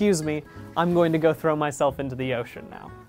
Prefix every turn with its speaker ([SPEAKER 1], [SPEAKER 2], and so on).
[SPEAKER 1] excuse me, I'm going to go throw myself into the ocean now.